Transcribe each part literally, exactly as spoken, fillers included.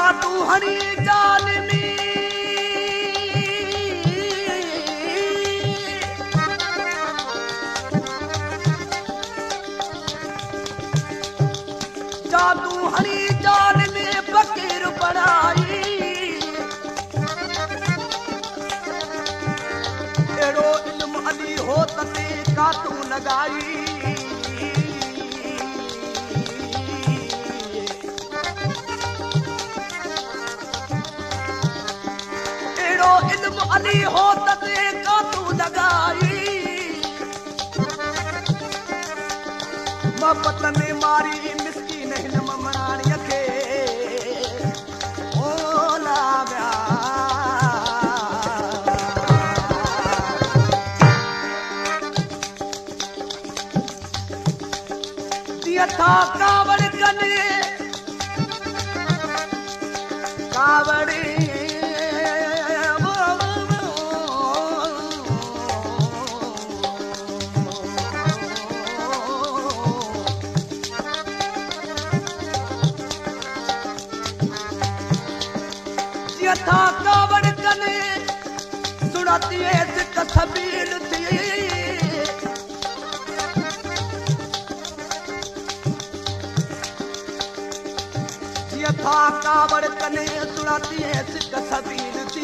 जादू हरी जान में जादू हरी जान में फकीर बनाई एड़ो इल्म अली हो तते का तू लगाई एड़ो इल्म अली हो तते का तू लगाई मोहब्बत में मारी मिस्कीन हिन ममराणीअ खे ओ लाॻिया जीअं था कावड़ कनि कावड़ी था कावड़ कने सुनती है सिक सबील थी ये था कावड़ कने सुनती है सिक सबील थी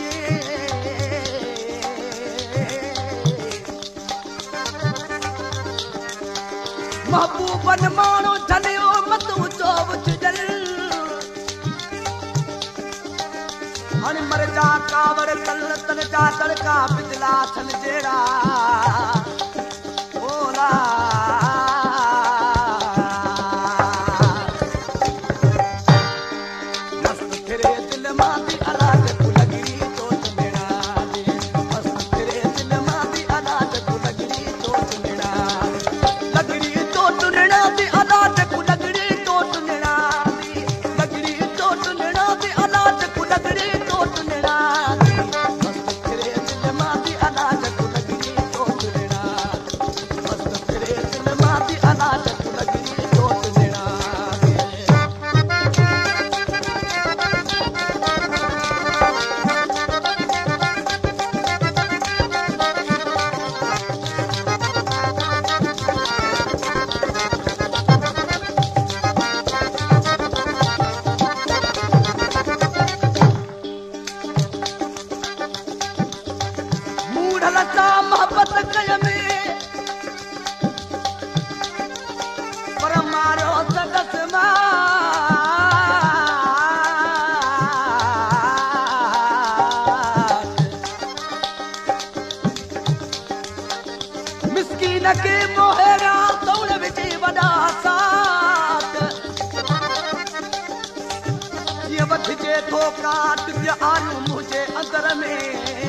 महबूबन मानो झलियो मतू चोब जल हण मर जा कावड़ तल तन जा तड़का बिजला थन जेड़ा ओला मस्त फिरे दिल मां दी अलाज तू लगी चोट मेरा मस्त फिरे दिल मां दी अलाज तू लगी चोट मेरा लगड़ी चोट नेड़ा दी अलाज तू लगड़ी चोट नेड़ा दी लगड़ी चोट नेड़ा दी अलाज तू लगड़ी मोहब्बत कय में पर मारो सदस मिस्कीन के मोहरा सौण विचे वॾा साथ ये वठजे थो काट के आलू मुझे अंदर में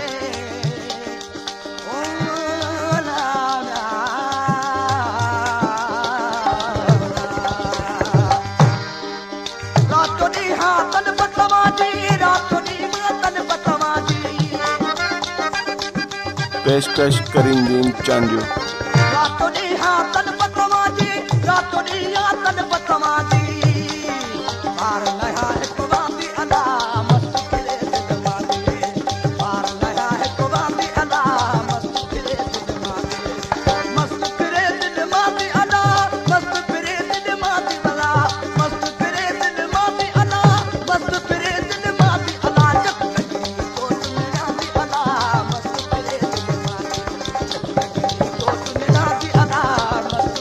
पेशकश करींदीन चांडियो रातों दी हाँ तन पतवाजी रातों दी हाँ तन पतवाजी बार लया है कुवांदी अदा मस्त फिरे दिल मादी बार लया है कुवांदी अदा मस्त फिरे दिल मादी मस्त फिरे दिल मादी अदा मस्त फिरे दिल मादी अदा मस्त फिरे दिल मादी अदा मस्त फिरे दिल मादी अदा जब लगी सोच में आती अदा मस्त फिरे दिल मादी सोच में आती अदा मस्त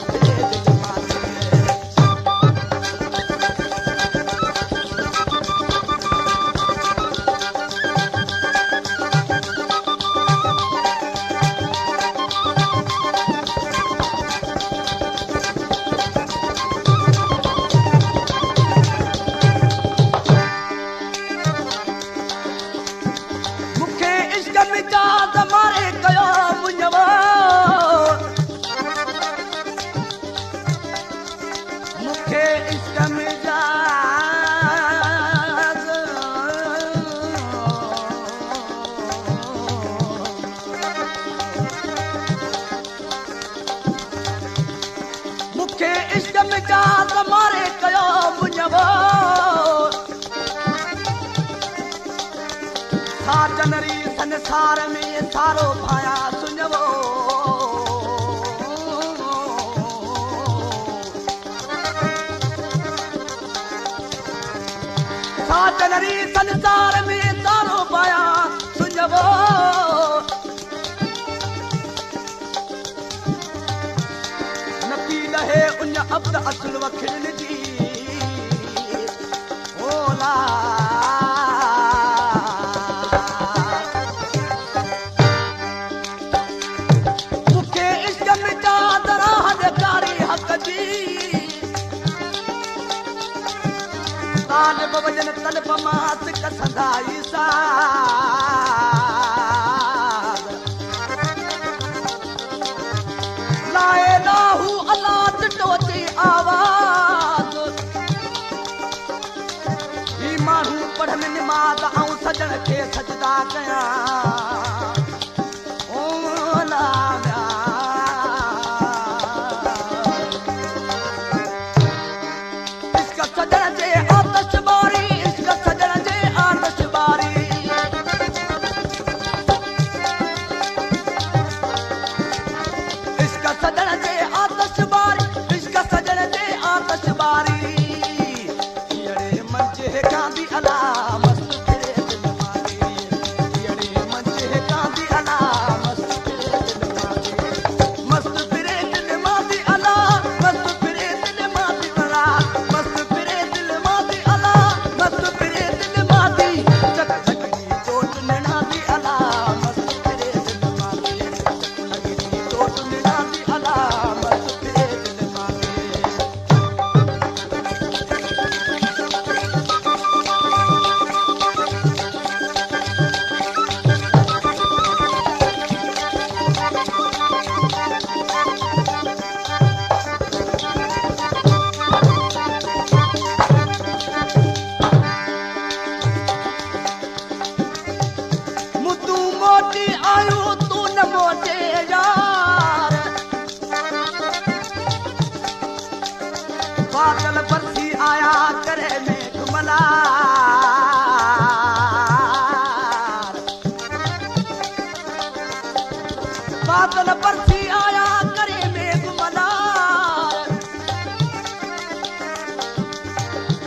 संसार में सारो भाया सुनवो साजनरी संसार में सारो भाया सुनवो न पी लहे उन अब्द असुल वखिड़न जी ओला वजन तलप मात कसंदाई सा लाए लाहू अलात टोती आवाज ही मानू पढ़न निमाज आऊं सजन के सजदा कया बादल बरसी आया करे मेघमला बादल बरसी आया करे मेघमला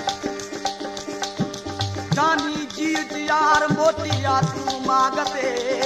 जानी जी यार मोती या तू मांगते